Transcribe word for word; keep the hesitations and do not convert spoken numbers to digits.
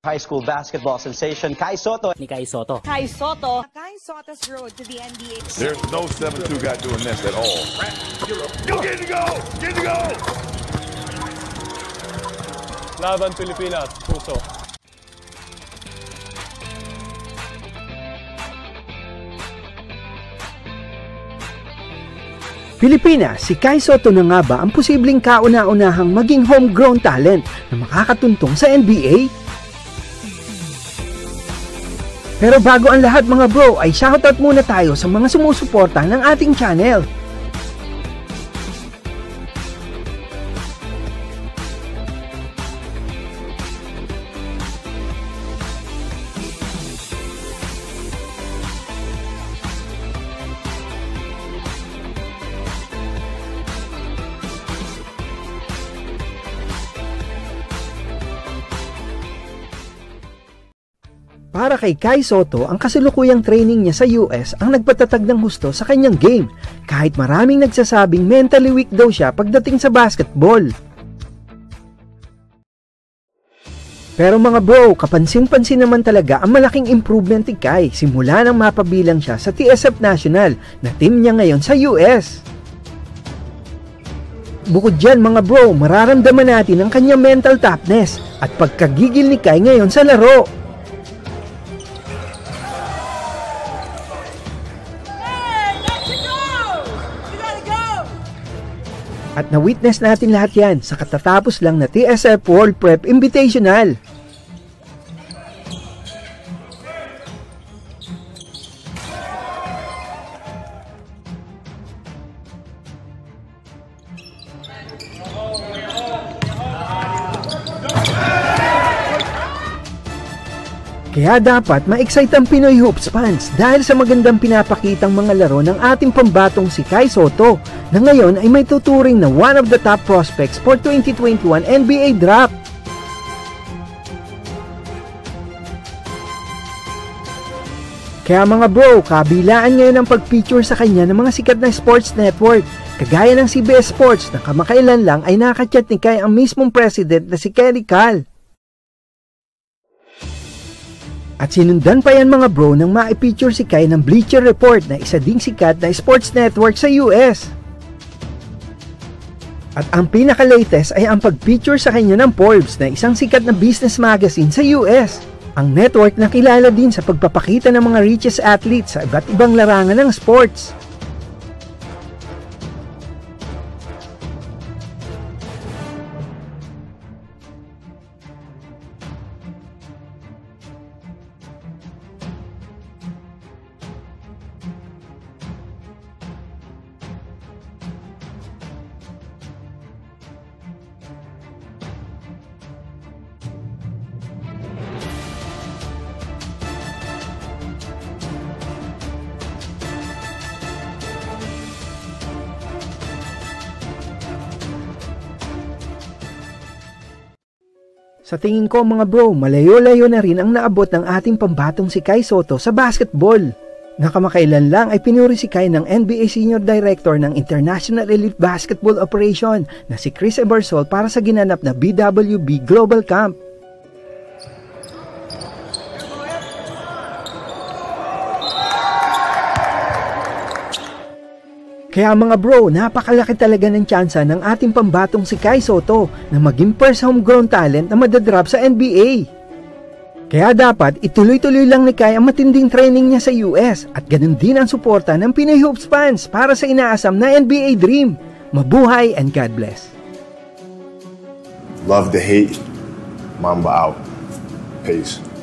High school basketball sensation Kai Sotto. Ni Kai Sotto. Kai Sotto. Kai Sotto's road to the N B A. There's no seven two guy doing this at all. Go, get to go! Get to go! Laban Pilipinas, puso. Pilipinas, si Kai Sotto na nga ba ang posibleng kauna-unahang maging homegrown talent na makakatuntong sa N B A? Pero bago ang lahat mga bro, ay shoutout muna tayo sa mga sumusuporta ng ating channel. Para kay Kai Sotto, ang kasalukuyang training niya sa U S ang nagpatatag ng husto sa kanyang game, kahit maraming nagsasabing mentally weak daw siya pagdating sa basketball. Pero mga bro, kapansin-pansin naman talaga ang malaking improvement ni Kai simula nang mapabilang siya sa T S F National na team niya ngayon sa U S. Bukod dyan mga bro, mararamdaman natin ang kanyang mental toughness at pagkagigil ni Kai ngayon sa laro. At na-witness natin lahat yan sa katatapos lang na T S F World Prep Invitational. Kaya dapat ma-excite ang Pinoy Hoops fans dahil sa magandang pinapakitang mga laro ng ating pambatong si Kai Sotto na ngayon ay may tuturing na one of the top prospects for twenty twenty-one N B A Draft. Kaya mga bro, kabilaan ngayon ang pag-feature sa kanya ng mga sikat na sports network kagaya ng C B S Sports na kamakailan lang ay nakachat ni Kai ang mismong president na si Kelly Cal. At sinundan pa yan mga bro nang ma-feature si Kai ng Bleacher Report na isa ding sikat na sports network sa U S. At ang pinaka-latest ay ang pag-feature sa kanya ng Forbes na isang sikat na business magazine sa U S. Ang network na kilala din sa pagpapakita ng mga richest athletes sa iba't ibang larangan ng sports. Sa tingin ko mga bro, malayo-layo na rin ang naabot ng ating pambatong si Kai Sotto sa basketball. Nakamakailan lang ay pinuri si Kai ng N B A Senior Director ng International Elite Basketball Operation na si Chris Ebersol para sa ginanap na B W B Global Camp. Kaya mga bro, napakalaki talaga ng tsansa ng ating pambatong si Kai Sotto na maging first homegrown talent na madadrop sa N B A. Kaya dapat ituloy-tuloy lang ni Kai ang matinding training niya sa U S at ganun din ang suporta ng Pinoy Hoops fans para sa inaasam na N B A dream. Mabuhay and God bless. Love the hate. Mamba out. Peace.